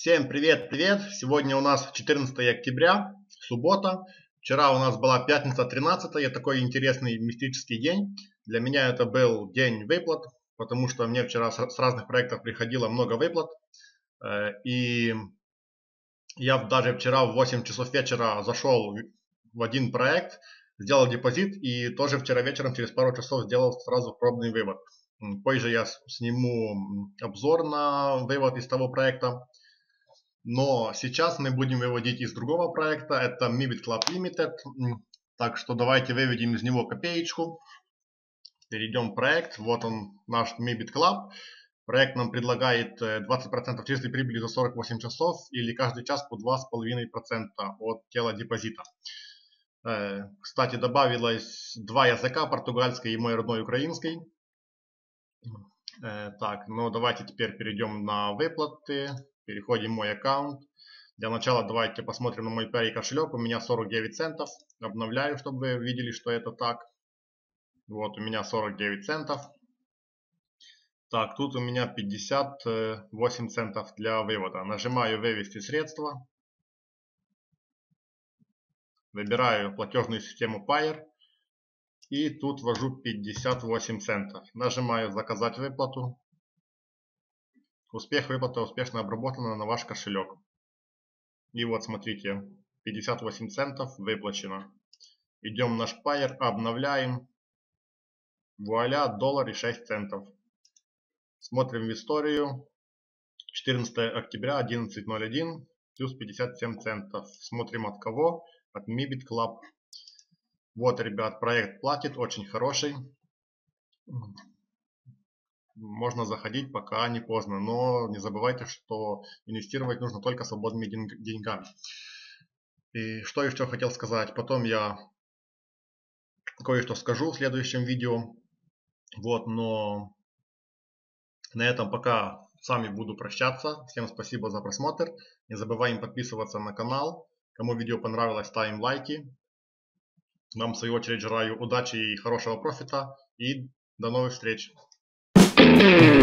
Всем привет! Сегодня у нас 14 октября, суббота. Вчера у нас была пятница 13, такой интересный мистический день. Для меня это был день выплат, потому что мне вчера с разных проектов приходило много выплат. И я даже вчера в 8 часов вечера зашел в один проект, сделал депозит и тоже вчера вечером через пару часов сделал сразу пробный вывод. Позже я сниму обзор на вывод из того проекта. Но сейчас мы будем выводить из другого проекта, это Mibit Club Limited. Так что давайте выведем из него копеечку. Перейдем в проект. Вот он, наш Mibit Club. Проект нам предлагает 20% чистой прибыли за 48 часов или каждый час по 2,5% от тела депозита. Кстати, добавилось два языка, португальский и мой родной украинский. Так, ну давайте теперь перейдем на выплаты. Переходим в мой аккаунт. Для начала давайте посмотрим на мой Pay кошелек. У меня 49 центов. Обновляю, чтобы вы видели, что это так. Вот у меня 49 центов. Так, тут у меня 58 центов для вывода. Нажимаю «Вывести средства». Выбираю платежную систему Payeer. И тут ввожу 58 центов. Нажимаю «Заказать выплату». Успех выплаты успешно обработана на ваш кошелек. И вот смотрите, 58 центов выплачено. Идем в наш Payeer, обновляем. Вуаля, $1.06 центов. Смотрим в историю. 14 октября, 11:01, плюс 57 центов. Смотрим от кого? От Mibit Club. Вот, ребят, проект платит, очень хороший. Можно заходить, пока не поздно, но не забывайте, что инвестировать нужно только свободными деньгами. И что еще хотел сказать, потом я кое-что скажу в следующем видео. Вот, но на этом пока с вами буду прощаться. Всем спасибо за просмотр. Не забываем подписываться на канал. Кому видео понравилось, ставим лайки. Вам в свою очередь желаю удачи и хорошего профита. И до новых встреч.